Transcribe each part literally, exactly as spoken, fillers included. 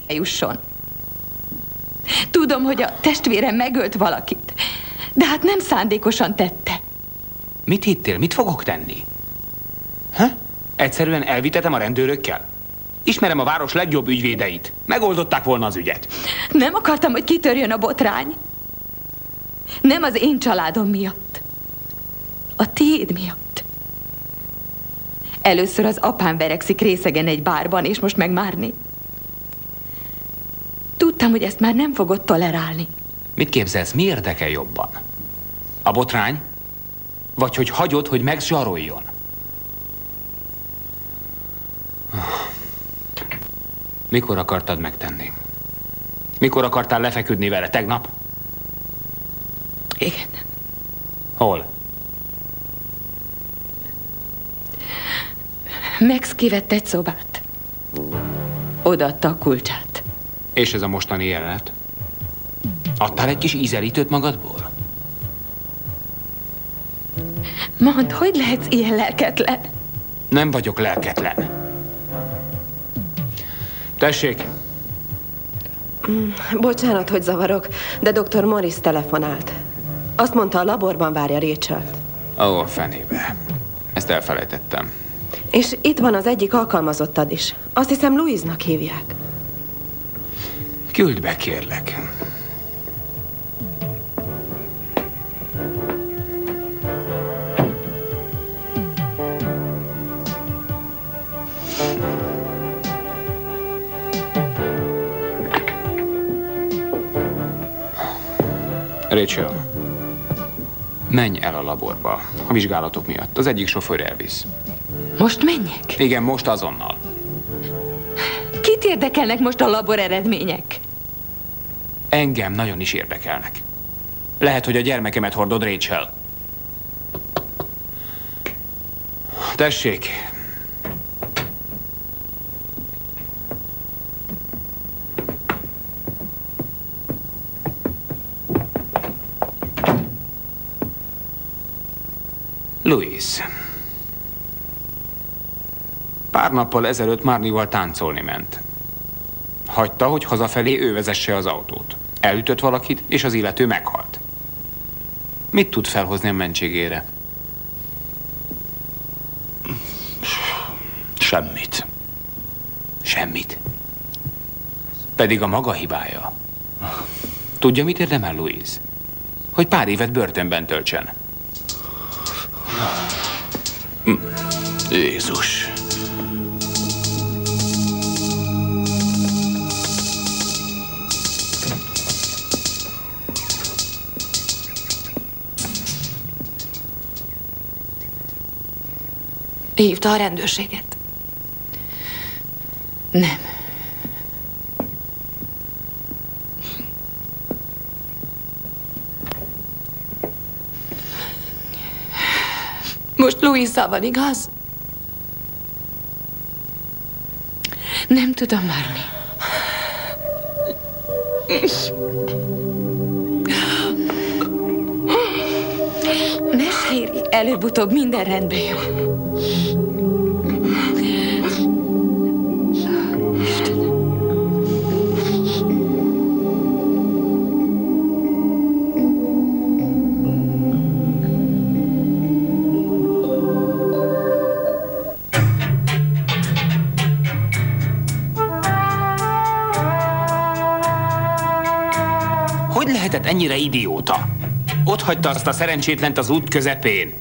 jusson. Tudom, hogy a testvérem megölt valakit, de hát nem szándékosan tette. Mit hittél? Mit fogok tenni? Ha? Egyszerűen elvitetem a rendőrökkel? Ismerem a város legjobb ügyvédeit. Megoldották volna az ügyet. Nem akartam, hogy kitörjön a botrány. Nem az én családom miatt. A tiéd miatt. Először az apám verekszik részegen egy bárban, és most meg Marnie. Tudtam, hogy ezt már nem fogod tolerálni. Mit képzelsz, mi érdekel jobban? A botrány? Vagy hogy hagyod, hogy megzsaroljon? Mikor akartad megtenni? Mikor akartál lefeküdni vele? Tegnap? Igen. Hol? Max kivett egy szobát. Odaadta a kulcsát. És ez a mostani jelenet? Adtál egy kis ízelítőt magadból? Mondd, hogy lehetsz ilyen lelketlen? Nem vagyok lelketlen. Tessék! Mm, bocsánat, hogy zavarok, de doktor Morris telefonált. Azt mondta, a laborban várja Rachelt. Ó, fenébe. Ezt elfelejtettem. És itt van az egyik alkalmazottad is. Azt hiszem, Louise-nak hívják. Küld be, kérlek. Rachel, menj el a laborba a vizsgálatok miatt. Az egyik sofőr elvisz. Most menjek? Igen, most azonnal. Kit érdekelnek most a labor eredmények? Engem nagyon is érdekelnek. Lehet, hogy a gyermekemet hordod, Rachel. Tessék. Louise. Pár nappal ezelőtt Marnie-val táncolni ment. Hagyta, hogy hazafelé ő vezesse az autót. Elütött valakit, és az illető meghalt. Mit tud felhozni a mentségére? Semmit. Semmit. Pedig a maga hibája. Tudja, mit érdemel, Louise? Hogy pár évet börtönben töltsen. Jézus. Hívta a rendőrséget? Nem. Most Louise-zal van, igaz? Nem tudom, Marnie. Ne sírj, előbb-utóbb minden rendben jön. Hogy lehetett ennyire idióta? Ott hagyta azt a szerencsétlent az út közepén.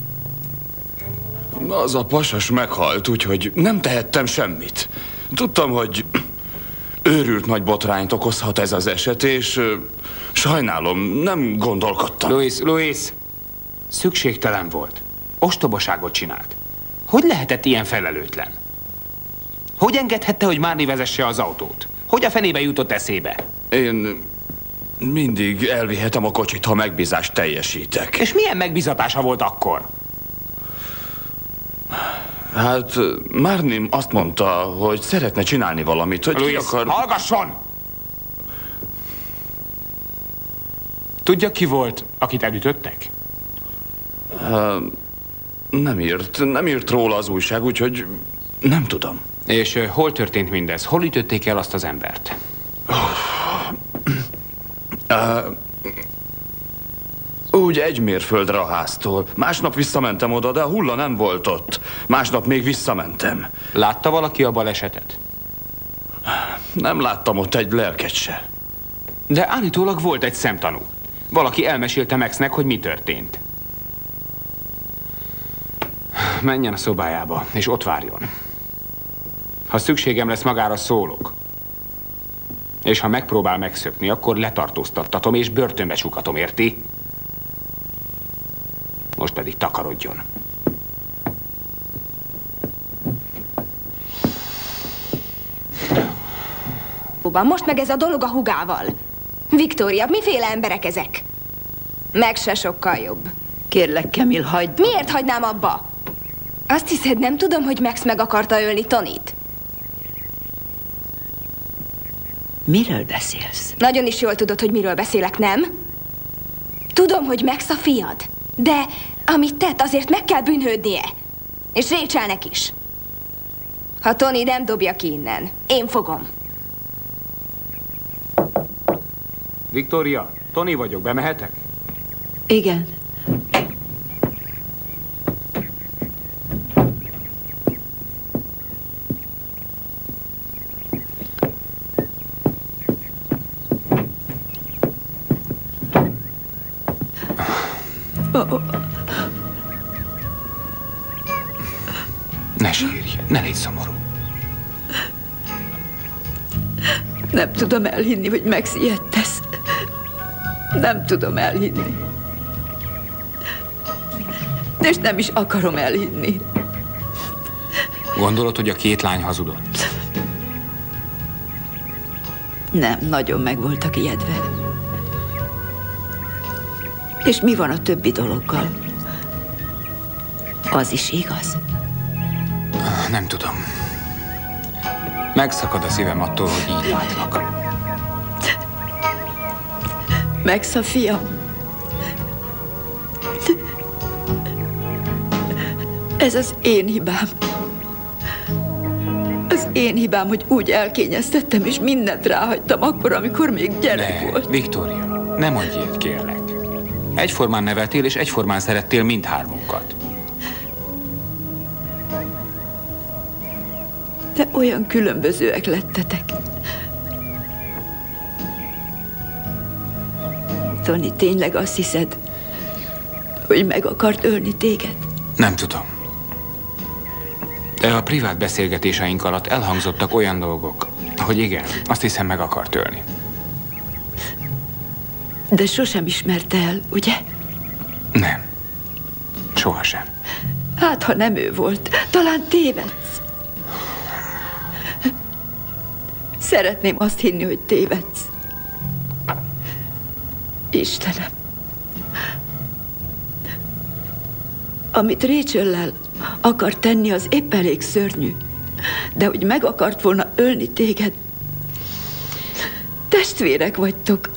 Az a pasas meghalt, úgyhogy nem tehettem semmit. Tudtam, hogy őrült nagy botrányt okozhat ez az eset, és uh, sajnálom, nem gondolkodtam. Louise, Louise, szükségtelen volt. Ostobaságot csinált. Hogy lehetett ilyen felelőtlen? Hogy engedhette, hogy Marnie vezesse az autót? Hogy a fenébe jutott eszébe? Én mindig elvihetem a kocsit, ha megbízást teljesítek. És milyen megbízatása volt akkor? Hát, Marnie azt mondta, hogy szeretne csinálni valamit, hogy Louise, ki akar... hallgasson! Tudja, ki volt, akit elütöttek? Uh, nem írt, nem írt róla az újság, úgyhogy nem tudom. És uh, hol történt mindez? Hol ütötték el azt az embert? Uh, úgy egy mérföldre a háztól. Másnap visszamentem oda, de a hulla nem volt ott. Másnap még visszamentem. Látta valaki a balesetet? Nem láttam ott egy lelket se. De állítólag volt egy szemtanú. Valaki elmesélte Maxnek, hogy mi történt. Menjen a szobájába, és ott várjon. Ha szükségem lesz, magára szólok. És ha megpróbál megszökni, akkor letartóztattatom, és börtönbe csukatom, érti? Most pedig takarodjon. Most meg ez a dolog a hugával. Viktória, miféle emberek ezek? Meg se sokkal jobb. Kérlek, Camille, hagyd. Miért hagynám abba? Azt hiszed, nem tudom, hogy Max meg akarta ölni Tonit? Miről beszélsz? Nagyon is jól tudod, hogy miről beszélek, nem? Tudom, hogy Max a fiad. De amit tett, azért meg kell bűnhődnie. És Rachelnek is. Ha Tony nem dobja ki innen, én fogom. Viktória, Tony vagyok, bemehetek? Igen. Ne sírj, ne légy szomorú. Nem tudom elhinni, hogy Max ilyet tesz. Nem tudom elhinni. És nem is akarom elhinni. Gondolod, hogy a két lány hazudott? Nem, nagyon meg voltak ijedve. És mi van a többi dologgal? Az is igaz? Nem tudom. Megszakad a szívem attól, hogy így látlak. Max a fiam. Ez az én hibám. Az én hibám, hogy úgy elkényeztettem, és mindent ráhagytam akkor, amikor még gyerek Ne, volt. Viktória, ne mondj ilyet, kérlek. Egyformán neveltél, és egyformán szerettél mindhármunkat. De olyan különbözőek lettetek. Tony, tényleg azt hiszed, hogy meg akart ölni téged? Nem tudom. De a privát beszélgetéseink alatt elhangzottak olyan dolgok, hogy igen, azt hiszem meg akart ölni. De sosem ismerte el, ugye? Nem. Sohasem. Hát, ha nem ő volt, talán tévedsz. Szeretném azt hinni, hogy tévedsz. Istenem. Amit Rachel-lel akar tenni, az épp elég szörnyű. De hogy meg akart volna ölni téged. Testvérek vagytok.